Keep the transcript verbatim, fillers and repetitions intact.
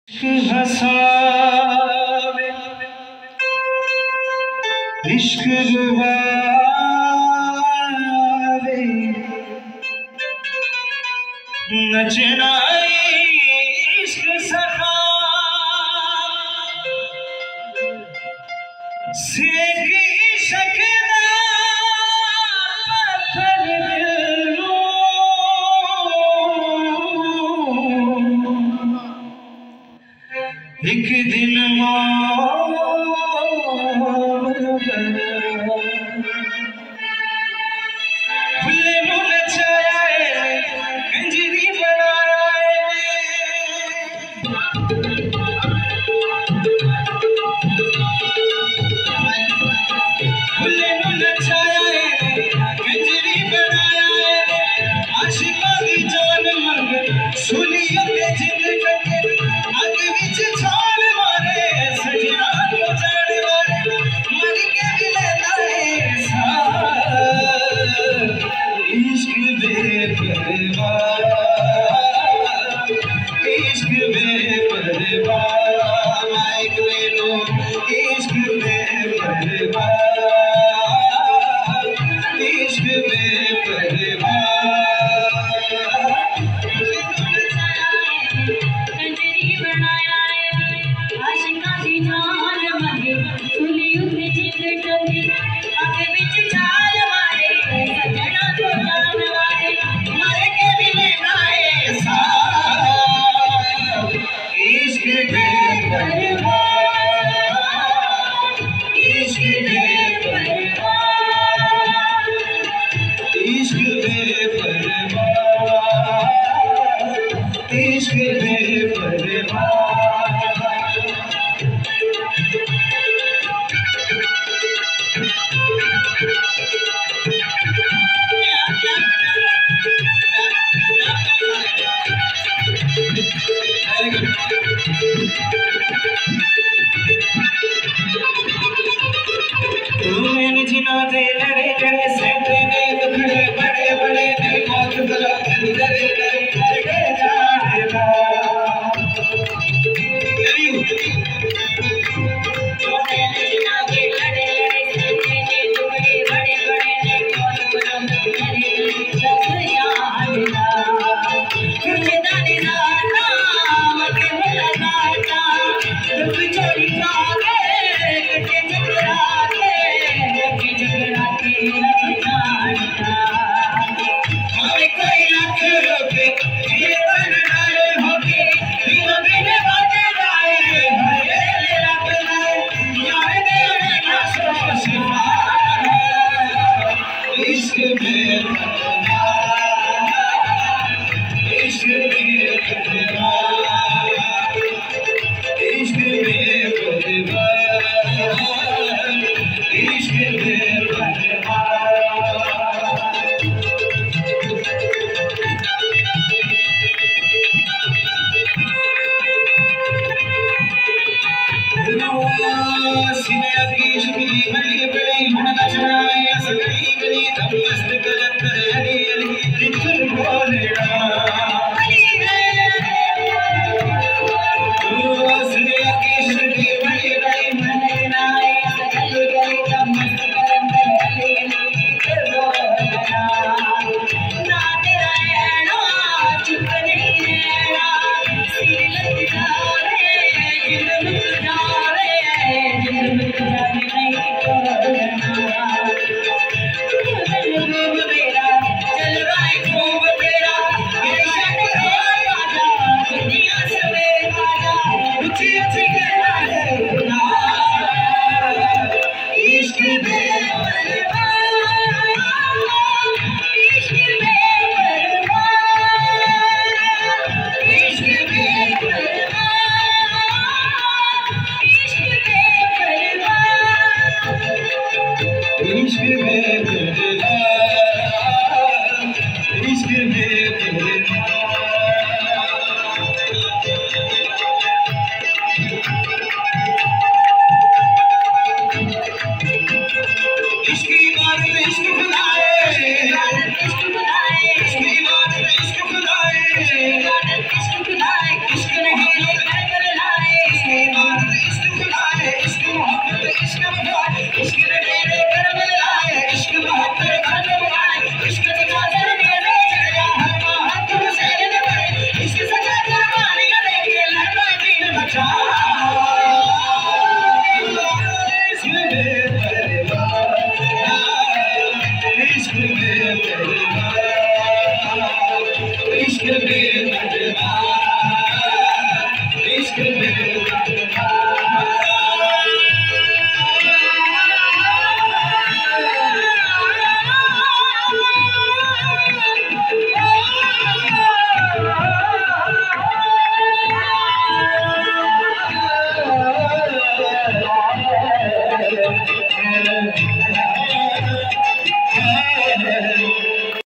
हसावे इश्क रुबावे नचना इश्क सखा सेक इश्क एक दिन फुल्ले नू नचाया है कंजरी बनाया फुल्ले नू नचाया है कंजरी बनाया आशिका दी जान मंग सुनियो ते जिंद कटे अग विच छाल मारे सजना को जान मारे मर के भी लेता है साथ इश्क बेपरवाह इश्क बेपरवाह माइक ले लो इश्क बेपरवाह इश्क बेपरवाह इश्क बेपरवाह मैंने जिना दे लड़े लड़े सैकड़े ने दुखड़े बड़े बड़े ने मौत बला डरे डरे डरे जाएगा तो मैंने जिना दे लड़े लड़े सैकड़े ने दुखड़े बड़े बड़े ने मौत बला डरे डरे जाएगा कुछ दाने दाना मगे लगाता दुख चोरी खाके कटे जगरा के रख जाने में